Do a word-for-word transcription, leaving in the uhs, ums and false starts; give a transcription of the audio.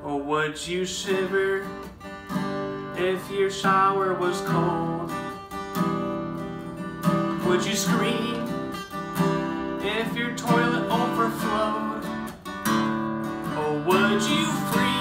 Or would you shiver if your shower was cold? Would you scream if your toilet overflowed? Or would you freeze